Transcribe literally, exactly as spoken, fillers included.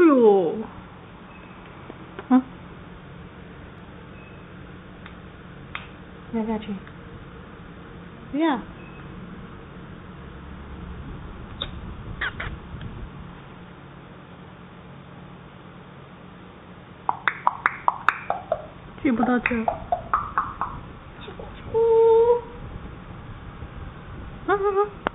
呦，啊，压下去，呀，去不到这，呜，啊啊啊！